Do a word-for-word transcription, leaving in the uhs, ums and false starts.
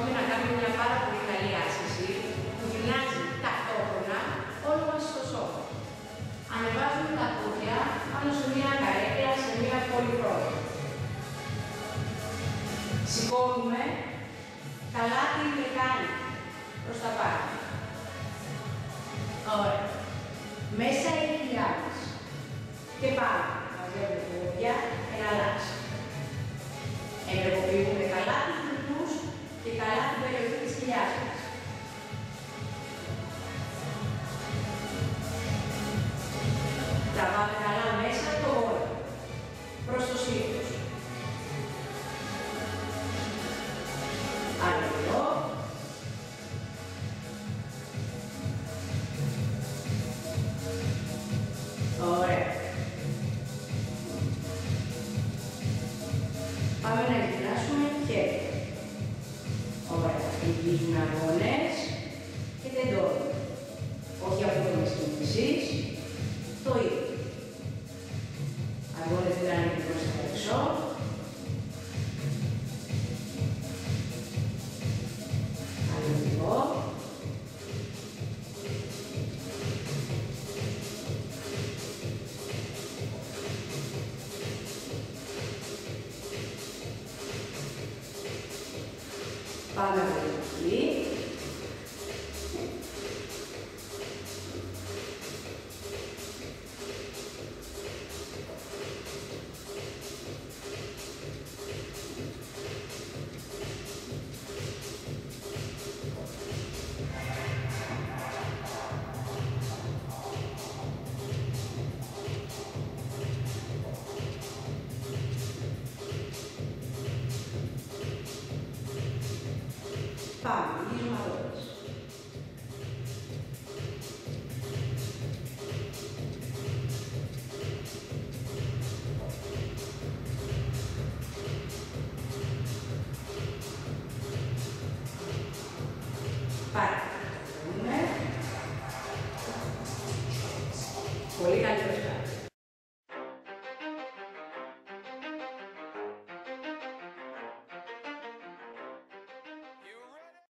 συγγνώμη, να κάνουμε μια πάρα πολύ καλή άσκηση που γυμνάζει ταυτόχρονα όλο μας στο σώμα. Ανεβάζουμε τα πόδια πάνω σε μια καρέκλα, σε μια πολυχρόνια. Σηκώνουμε καλά την λεκάνη προς τα πάνω. Ωραία. Μέσα οι κοιλιάδες. Και πάμε. Μαζεύουμε τα πόδια, εναλλάσσουμε. Ενεργοποιούμε καλά τους λουτούς και καλά την περιοχή της κοιλιάς μας. Τραβάμε καλά μέσα το γόνατο, προς το στήθος. Άλλο εδώ. Ωραία. Πάμε να γυμνάσουμε χέρια. Ωραία. Γυρίζουμε αγώνες και τεντώνουμε. Όχι αγώνες κινήσεις, το ίδιο. Αγώνες δεν είναι προς τα έξω. Άλλο λίγο. Πάμε από εκεί. Πάμε, γυρίζουμε αγώνες. Πάμε. Πολύ καλή προσπάθεια.